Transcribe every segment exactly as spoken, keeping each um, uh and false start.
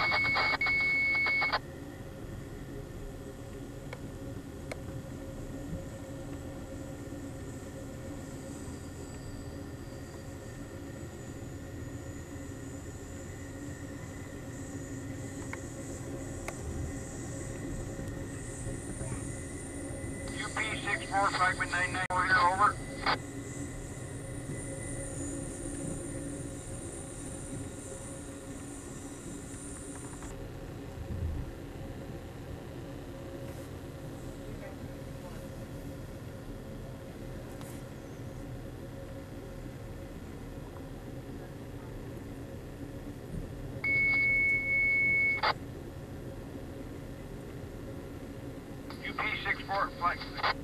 six four, fragment nine nine four here, over. U P six four, flight.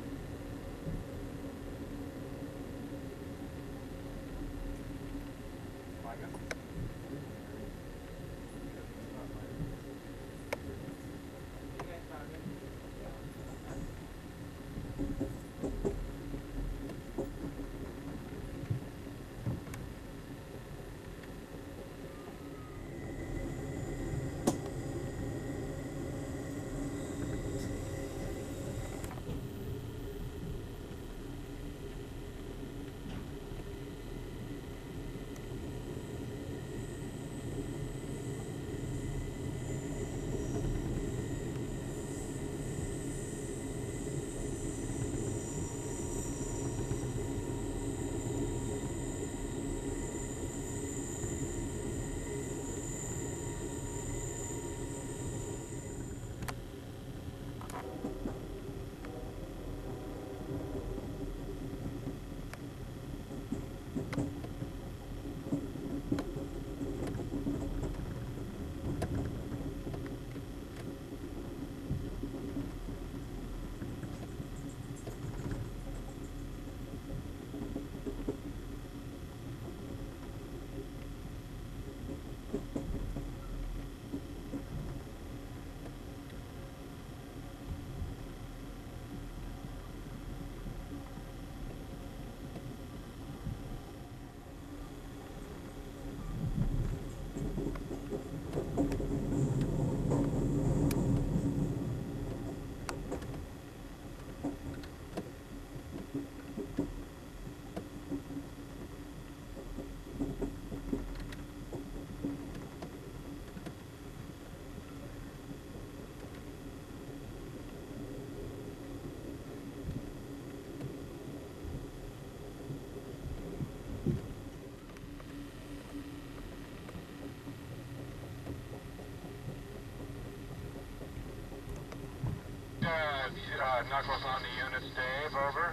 Uh, knuckles on the units, Dave, over.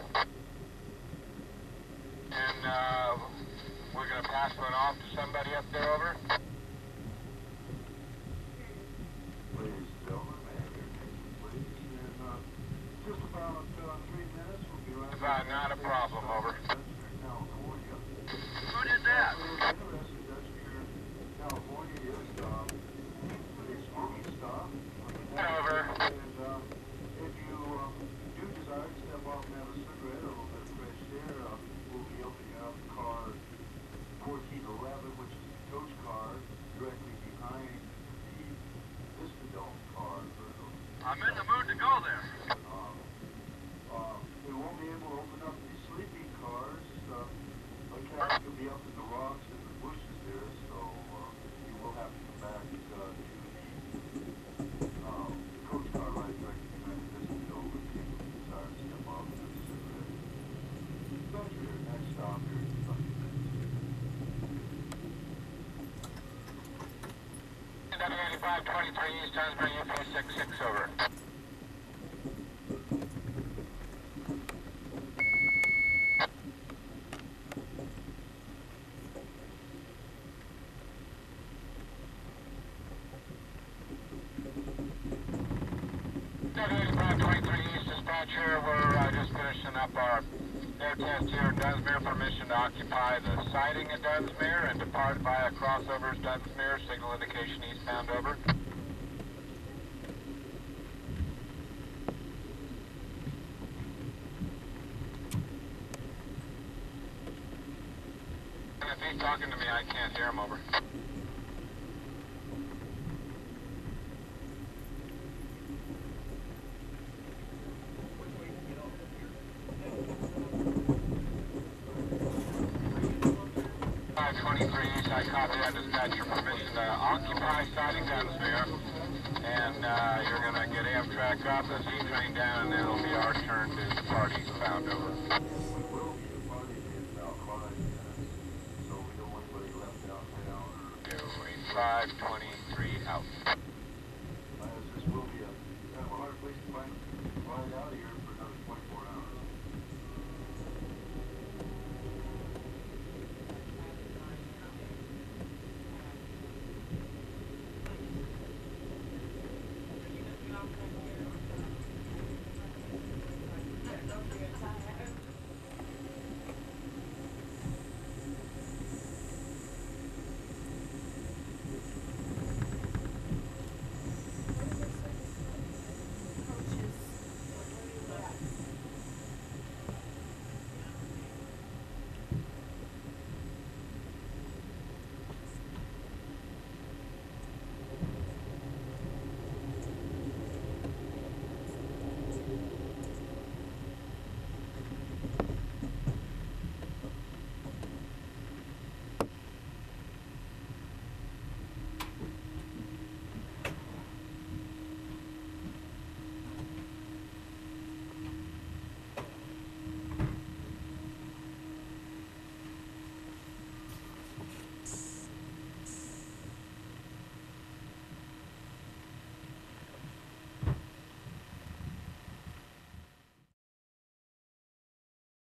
And uh, we're going to pass one off to somebody up there, over. Please, gentlemen, may I have your attention, please? In uh, just about uh, three minutes, we'll be right back. Uh, not a problem, over. California. Who did that? Interesting, Dunsmuir, California is uh, pretty spooky stuff. Over. And uh, if you uh, do desire to step off and have a cigarette or a little bit of fresh air, uh, we'll be opening up car fourteen eleven, which is the coach car, directly behind the Vistadome car. I'm in the mood to go there. Um, uh, we won't be able to open up these sleeping cars. Uh, the cat will be up in the rocks and the bushes there, so uh, you will have to come back uh, to the uh, coach car right directly behind the Vistadome if you desire to step off and have a cigarette. That's your next stop here. W eighty-five twenty-three East Dunsmuir, U P six six, over. W eighty-five twenty-three East dispatch here. We're uh, just finishing up our air test here in Dunsmuir. Permission to occupy the siding at Dunsmuir and depart via crossovers Dunsmuir. Signal indication eastbound, over. And if he's talking to me, I can't hear him, over. twenty-three East, I copy that dispatcher permission to occupy siding Dunsmuir. And uh, you're going to get Amtrak up, the Z train down, and then it'll be our turn to depart eastbound over. We will be departing in about five minutes, so we don't want anybody left downtown. eighty-five twenty-three out. As this will be a kind of a hard place to find, find out here.